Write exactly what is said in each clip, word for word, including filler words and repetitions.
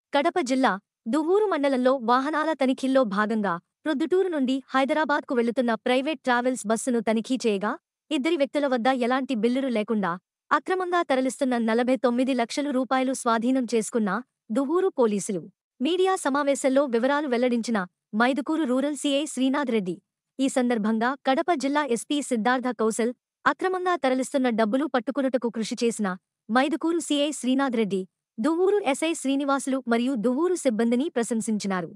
కడప జిల్లా దువ్వూరు మండలంలో వాహనాల తనిఖీల్లో భాగంగా ప్రొద్దుటూరు నుండి హైదరాబాద్కు వెళుతున్న ప్రైవేట్ ట్రావెల్స్ బస్సును తనిఖీ చేయగా ఇద్దరి వ్యక్తుల వద్ద ఎలాంటి బిల్లులు లేకుండా అక్రమంగా తరలిస్తున్న నలభై తొమ్మిది లక్షలు రూపాయలు స్వాధీనం చేసుకున్న దువ్వూరు పోలీసులు మీడియా సమావేశంలో వివరాలు వెల్లడించిన మైదుకూరు రూరల్ సీఐ శ్రీనాథ్ రెడ్డి. ఈ సందర్భంగా కడప జిల్లా ఎస్పీ సిద్ధార్థ కౌశల్ అక్రమంగా తరలిస్తున్న డబ్బులు పట్టుకునుటకు కృషి చేసిన మైదుకూరు సీఐ శ్రీనాథ్ రెడ్డి, దువ్వూరు ఎస్ఐ శ్రీనివాసులు మరియు దువ్వూరు సిబ్బందిని ప్రశంసించినారు.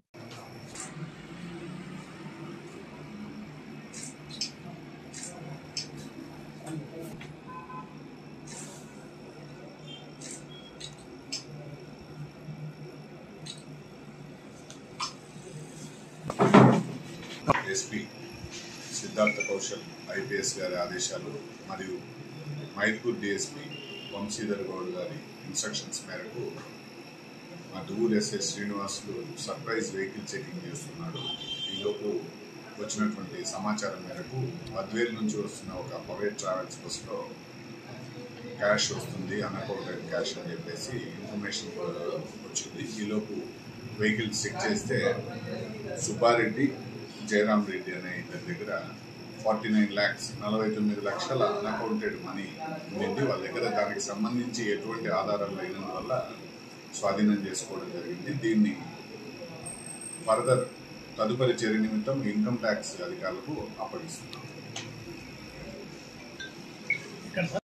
ఎస్పీ సిద్ధార్థ కౌశల్ ఐపీఎస్ గారి ఆదేశాలు మరియు మైదుకూరు డిఎస్పీ వంశీధర్ గౌడ్ గారి ఇన్స్ట్రక్షన్స్ మేరకు మా Duvvur SI Srinivasulu surprise vehicle checking చేస్తున్నాడు. ఈలోపు వచ్చినటువంటి సమాచారం మేరకు బద్వేల్ నుంచి వస్తున్న ఒక ప్రైవేట్ ట్రావెల్స్ బస్సులో క్యాష్ వస్తుంది, అన్అకౌంటెడ్ క్యాష్ అని చెప్పేసి ఇన్ఫర్మేషన్ వచ్చింది. ఈలోపు వెహికల్ చెక్ చేస్తే సుబ్బారెడ్డి, జయరామ్ రెడ్డి అనే ఇద్దరి దగ్గర ఫార్టీ నైన్ ల్యాక్స్ నలభై తొమ్మిది లక్షల అన్అకౌంటెడ్ మనీ ఉంది. వాళ్ళ దగ్గర దానికి సంబంధించి ఎటువంటి ఆధారాలు లేనందువల్ల స్వాధీనం చేసుకోవడం జరిగింది. దీన్ని ఫర్దర్ తదుపరి చర్య నిమిత్తం ఇన్కమ్ ట్యాక్స్ అధికారులకు అప్పగిస్తున్నాం.